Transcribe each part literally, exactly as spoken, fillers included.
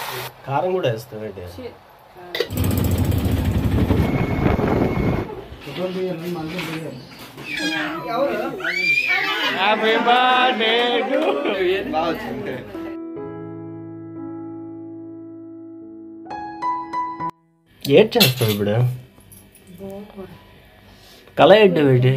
కారం కూడా వేస్తాం ఏంటి? హ్యాపీ బర్త్డే టు ఏం చేస్తావు ఇప్పుడు? కళ ఏంటి ఏంటి?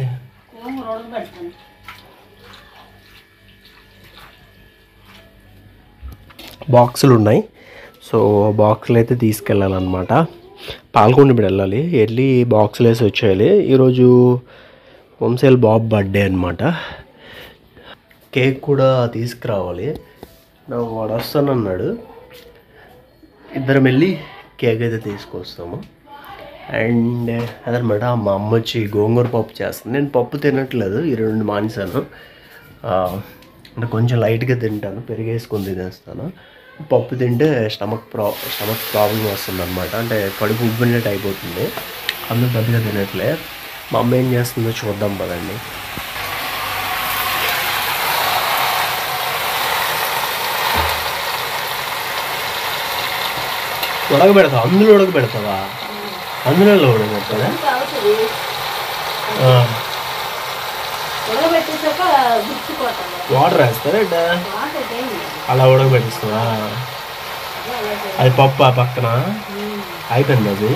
బాక్సులు ఉన్నాయి. సో బాక్సులు అయితే తీసుకెళ్ళాలన్నమాట. పాల్గొండ ఇప్పుడు వెళ్ళాలి. వెళ్ళి బాక్సులు వేసి వచ్చేయాలి. ఈరోజు వంశీల బాబు బర్త్డే అనమాట. కేక్ కూడా తీసుకురావాలి. వాడు వస్తానన్నాడు. ఇద్దరం వెళ్ళి కేక్ అయితే తీసుకొస్తాము. అండ్ అదనమాట మా అమ్మ వచ్చి గోంగూర పప్పు చేస్తుంది. నేను పప్పు తినట్లేదు, ఈ రెండు మానేసాను. అంటే కొంచెం లైట్గా తింటాను, పెరిగేసుకొని తినేస్తాను. పప్పు తింటే స్టమక్ ప్రా స్టమక్ ప్రాబ్లం వస్తుంది అనమాట. అంటే కడుపు ఉబ్బినట్టు అయిపోతుంది. అందులో పెద్దగా తినట్లే. మా అమ్మ ఏం చేస్తుందో చూద్దాం పదండి. ఉడకబెడతావా? అందులో ఉడకబెడతావా? అందులో ఉడకబెడతావా? వాటర్ వేస్తారా? అలా ఉడకబెట్టిస్తావా? అది పప్పు ఆ పక్కన అయిపోయింది. అది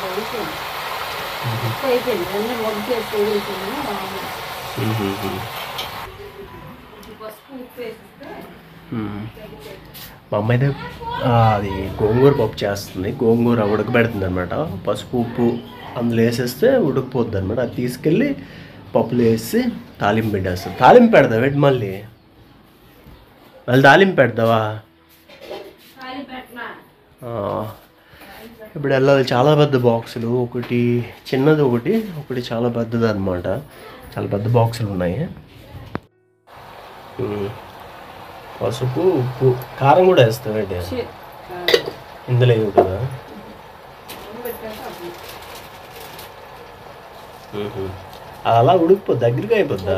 మా అమ్మ అయితే అది గోంగూర పప్పు చేస్తుంది. గోంగూర ఉడకబెడుతుంది అనమాట. పసుపు ఉప్పు అందులో వేసేస్తే ఉడకపోద్ది అనమాట. అది తీసుకెళ్ళి పప్పులు వేసి తాలింపు పెట్టేస్తుంది. తాలింపు పెడతావా ఏంటి? మళ్ళీ మళ్ళీ తాలింపు పెడతావా? ఇప్పుడు వెళ్ళాలి. చాలా పెద్ద బాక్సులు, ఒకటి చిన్నది, ఒకటి ఒకటి చాలా పెద్దది అనమాట. చాలా పెద్ద బాక్సులు ఉన్నాయి. పసుపు ఉప్పు కారం కూడా వేస్తాం ఏంటి? ఇందులో వేయవు కదా. అలా ఉడికిపోద్ది, దగ్గరగా అయిపోద్దా?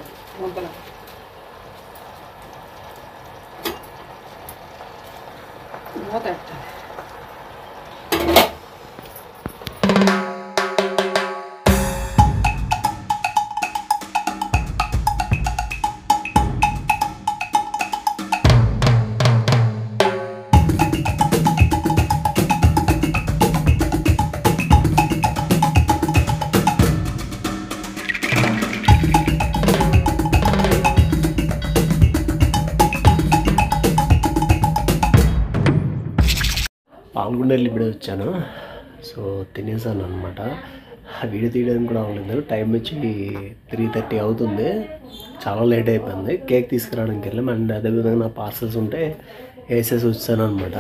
పాల్గొండేళ్ళు ఇప్పుడే వచ్చాను. సో తినేసాను అనమాట. వీడియో తీయడానికి కూడా అవ్వలేదు. టైం వచ్చి త్రీ థర్టీ అవుతుంది. చాలా లేట్ అయిపోయింది. కేక్ తీసుకురావడానికి వెళ్ళాం. అండ్ అదేవిధంగా నా పార్సల్స్ ఉంటే వేసేసి వచ్చాను అనమాట.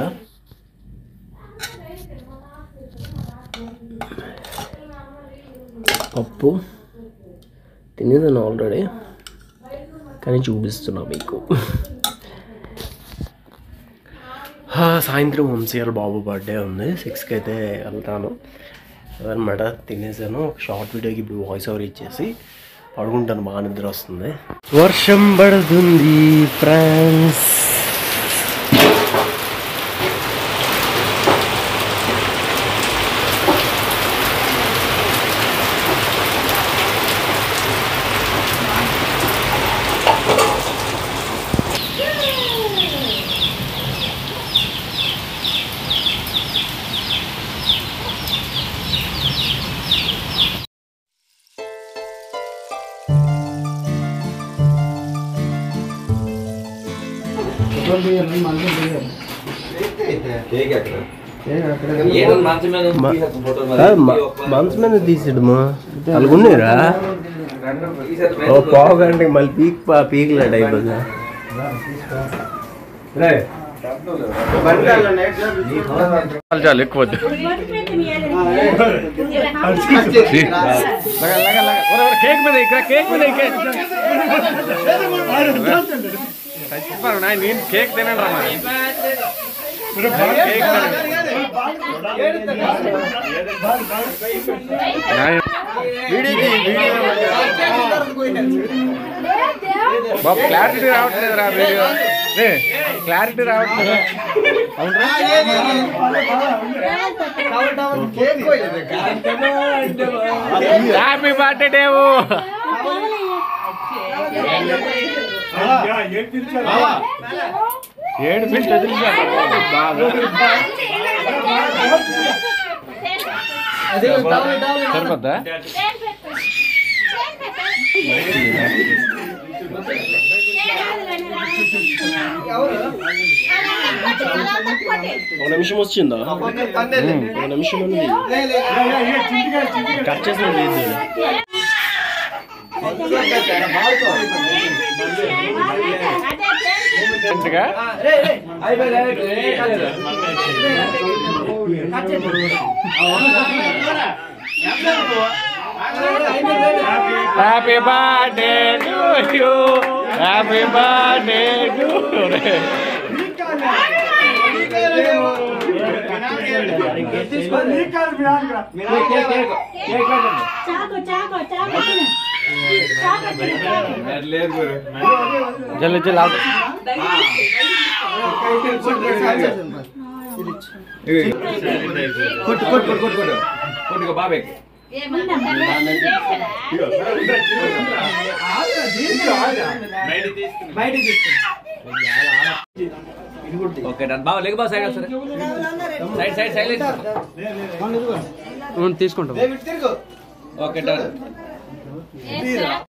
పప్పు తినేసాను ఆల్రెడీ, కానీ చూపిస్తున్నా మీకు. సాయంత్రం వంశీల బాబు బర్త్డే ఉంది. సిక్స్కి అయితే వెళ్తాను అదనమాట. తినేసాను. ఒక షార్ట్ వీడియోకి ఇప్పుడు వాయిస్ ఓవర్ ఇచ్చేసి పడుకుంటాను. బాగా నిద్ర వస్తుంది. వర్షం పడుతుంది ఫ్రెండ్స్. మంచం మీద తీసాడమ్మా. అలాగున్నారా? ఓ పావు గంటకి మళ్ళీ పీక్ పీకలేడు అయిపోయిందా? చాలు ఎక్కువ కేక్ మీద ఇక్కడ కేక్ మీద నేను కేక్ తినండి రా. బాబు క్లారిటీ రావట్లేదు రా. వీడియో క్లారిటీ రావట్లేదు. Happy birthday Devu. ఏడు ఫిస్ట్ సరిపోద్దా? ఒక నిమిషం వచ్చిందా? ఒక నిమిషం ఉంది కట్ చేసిన happy birthday to you, happy birthday to జల్ జల్ కొట్టు కొట్టు కొట్టు కొట్టు కొట్టుకో బాబాయ్. ఓకే డన్ బాబా లేక బాబా సైడ్ సైడ్ సైడ్ సైడ్ తీసుకుంటాం. Okay done.